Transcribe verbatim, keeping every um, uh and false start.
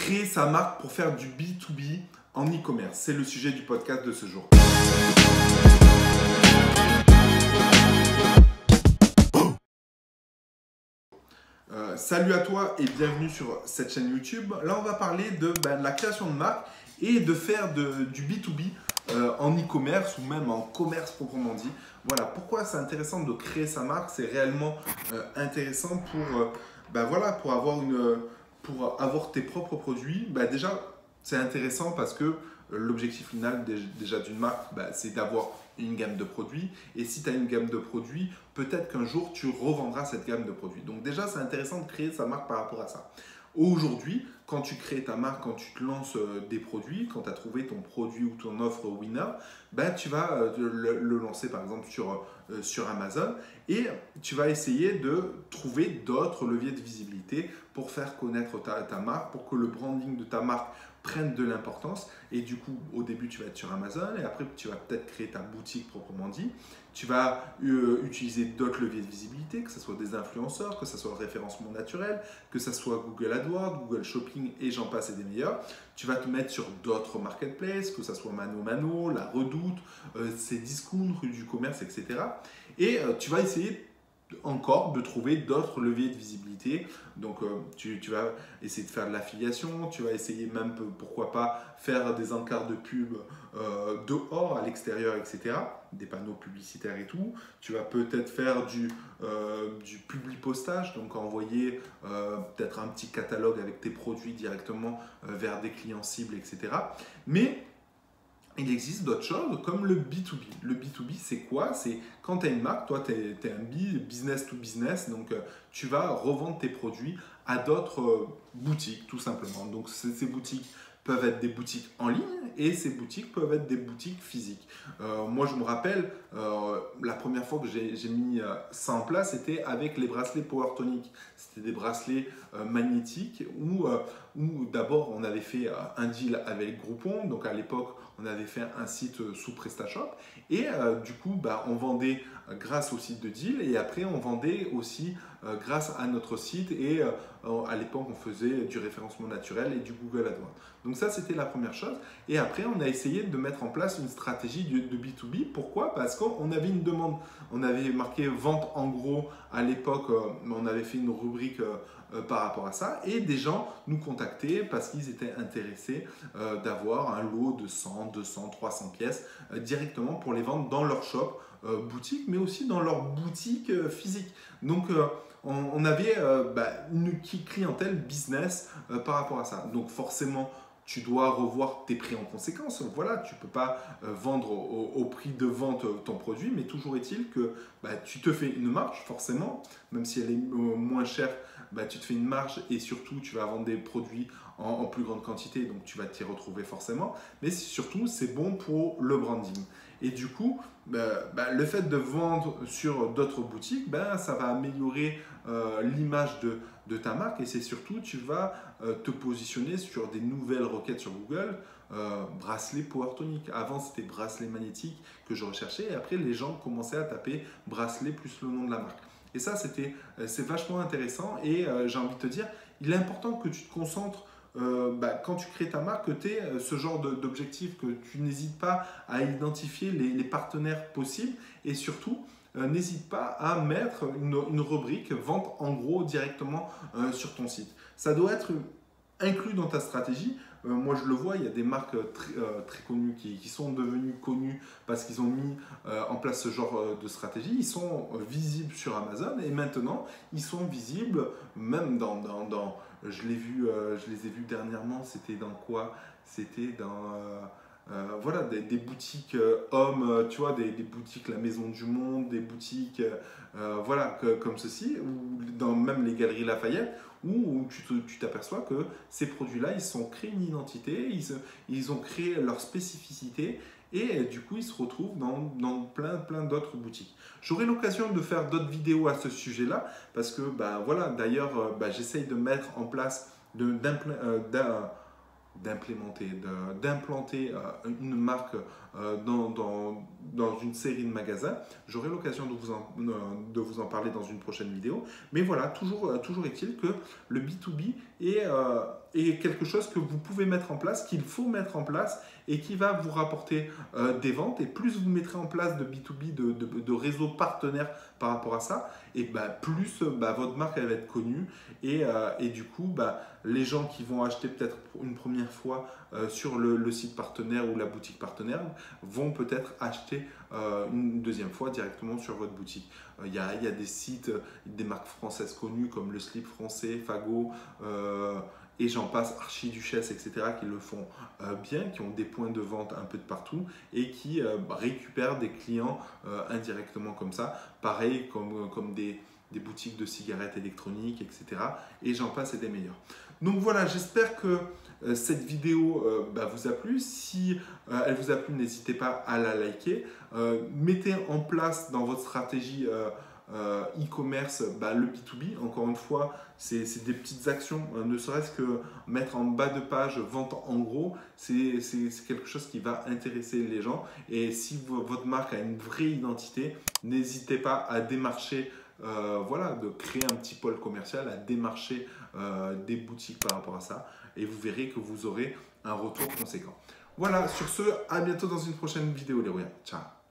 créer sa marque pour faire du B deux B en e-commerce. C'est le sujet du podcast de ce jour. Euh, salut à toi et bienvenue sur cette chaîne YouTube. Là, on va parler de, ben, de la création de marque et de faire de, du B deux B euh, en e-commerce ou même en commerce proprement dit. Voilà, pourquoi c'est intéressant de créer sa marque. C'est réellement euh, intéressant pour, euh, ben, voilà, pour, avoir une, pour avoir tes propres produits. Ben, déjà, c'est intéressant parce que euh, l'objectif final déjà d'une marque, ben, c'est d'avoir une gamme de produits. Et si tu as une gamme de produits, peut-être qu'un jour, tu revendras cette gamme de produits. Donc déjà, c'est intéressant de créer sa marque par rapport à ça. Aujourd'hui, quand tu crées ta marque, quand tu te lances des produits, quand tu as trouvé ton produit ou ton offre winner, ben, tu vas le, le lancer par exemple sur, euh, sur Amazon et tu vas essayer de trouver d'autres leviers de visibilité pour faire connaître ta, ta marque, pour que le branding de ta marque prennent de l'importance. Et du coup, au début, tu vas être sur Amazon et après, tu vas peut-être créer ta boutique proprement dit. Tu vas euh, utiliser d'autres leviers de visibilité, que ce soit des influenceurs, que ce soit le référencement naturel, que ce soit Google AdWords, Google Shopping et j'en passe et des meilleurs. Tu vas te mettre sur d'autres marketplaces, que ce soit Mano Mano, La Redoute, euh, Cdiscount, Rue du Commerce, et cetera. Et euh, tu vas essayer encore de trouver d'autres leviers de visibilité. Donc euh, tu, tu vas essayer de faire de l'affiliation, tu vas essayer même pourquoi pas faire des encarts de pub euh, dehors, à l'extérieur, et cetera. Des panneaux publicitaires et tout. Tu vas peut-être faire du, euh, du publipostage, donc envoyer euh, peut-être un petit catalogue avec tes produits directement euh, vers des clients cibles, et cetera. Mais il existe d'autres choses comme le B deux B. Le B deux B, c'est quoi? C'est quand tu as une marque, toi, tu es, es un B, business to business, donc euh, tu vas revendre tes produits à d'autres euh, boutiques, tout simplement. Donc, ces boutiques peuvent être des boutiques en ligne et ces boutiques peuvent être des boutiques physiques. Euh, moi, je me rappelle, euh, la première fois que j'ai mis euh, ça en place, c'était avec les bracelets Power Tonic. C'était des bracelets euh, magnétiques où, euh, où d'abord, on avait fait euh, un deal avec Groupon. Donc, à l'époque, on avait fait un site euh, sous PrestaShop et euh, du coup, bah, on vendait euh, grâce au site de deal et après, on vendait aussi euh, grâce à notre site et euh, à l'époque, on faisait du référencement naturel et du Google AdWords. Donc ça, c'était la première chose. Et après, on a essayé de mettre en place une stratégie de B deux B. Pourquoi? Parce qu'on avait une demande. On avait marqué vente en gros à l'époque. On avait fait une rubrique par rapport à ça. Et des gens nous contactaient parce qu'ils étaient intéressés d'avoir un lot de cent, deux cents, trois cents pièces directement pour les vendre dans leur shop boutique, mais aussi dans leur boutique physique. Donc, on avait bah, une clientèle business par rapport à ça. Donc, forcément, tu dois revoir tes prix en conséquence. Voilà, tu ne peux pas euh, vendre au, au prix de vente euh, ton produit, mais toujours est-il que bah, tu te fais une marge, forcément, même si elle est euh, moins chère, bah, tu te fais une marge et surtout, tu vas vendre des produits en, en plus grande quantité, donc tu vas t'y retrouver forcément. Mais surtout, c'est bon pour le branding. Et du coup, bah, bah, le fait de vendre sur d'autres boutiques, bah, ça va améliorer euh, l'image de, de ta marque et c'est surtout, tu vas euh, te positionner sur des nouvelles requêtes sur Google, euh, bracelet Power Tonic. Avant, c'était bracelet magnétique que je recherchais et après, les gens commençaient à taper bracelet plus le nom de la marque. Et ça, c'était, euh, c'est vachement intéressant et euh, j'ai envie de te dire, il est important que tu te concentres Euh, bah, quand tu crées ta marque, que tu aies ce genre d'objectif, que tu n'hésites pas à identifier les, les partenaires possibles et surtout, euh, n'hésite pas à mettre une, une rubrique vente en gros directement euh, sur ton site. Ça doit être inclus dans ta stratégie. Euh, moi, je le vois, il y a des marques très, euh, très connues qui, qui sont devenues connues parce qu'ils ont mis euh, en place ce genre euh, de stratégie. Ils sont euh, visibles sur Amazon et maintenant, ils sont visibles même dans... dans, dans je, l'ai vu, euh, je les ai vus dernièrement, c'était dans quoi? C'était dans... Euh, euh, voilà, des, des boutiques euh, hommes, euh, tu vois, des, des boutiques La Maison du Monde, des boutiques, euh, voilà, que, comme ceci, ou dans même les Galeries Lafayette, où, où tu t'aperçois que ces produits-là, ils ont créé une identité, ils, ils ont créé leur spécificité, et du coup, ils se retrouvent dans, dans plein, plein d'autres boutiques. J'aurai l'occasion de faire d'autres vidéos à ce sujet-là, parce que, bah, voilà, d'ailleurs, bah, j'essaye de mettre en place, d'un d'implémenter, d'implanter une marque dans, dans, dans une série de magasins. J'aurai l'occasion de, vous en, de vous en parler dans une prochaine vidéo. Mais voilà, toujours, toujours est-il que le B deux B est, euh, est quelque chose que vous pouvez mettre en place, qu'il faut mettre en place et qui va vous rapporter euh, des ventes. Et plus vous mettrez en place de B deux B, de, de, de réseaux partenaires par rapport à ça, et bah, plus bah, votre marque elle va être connue. Et, euh, et du coup, bah, les gens qui vont acheter peut-être une première fois euh, sur le, le site partenaire ou la boutique partenaire vont peut-être acheter euh, une deuxième fois directement sur votre boutique. Il euh, y, y a des sites, des marques françaises connues comme le Slip français, Fago, euh, et j'en passe, Archiduchesse, et cetera, qui le font euh, bien, qui ont des points de vente un peu de partout et qui euh, récupèrent des clients euh, indirectement comme ça. Pareil, comme, comme des, des boutiques de cigarettes électroniques, et cetera. Et j'en passe et des meilleurs. Donc voilà, j'espère que euh, cette vidéo euh, bah, vous a plu. Si euh, elle vous a plu, n'hésitez pas à la liker. Euh, mettez en place dans votre stratégie euh, Euh, e-commerce, bah, le B deux B, encore une fois, c'est des petites actions, euh, ne serait-ce que mettre en bas de page vente en gros, c'est quelque chose qui va intéresser les gens. Et si votre marque a une vraie identité, n'hésitez pas à démarcher, euh, voilà, de créer un petit pôle commercial, à démarcher euh, des boutiques par rapport à ça. Et vous verrez que vous aurez un retour conséquent. Voilà, sur ce, à bientôt dans une prochaine vidéo les rouillards. Ciao.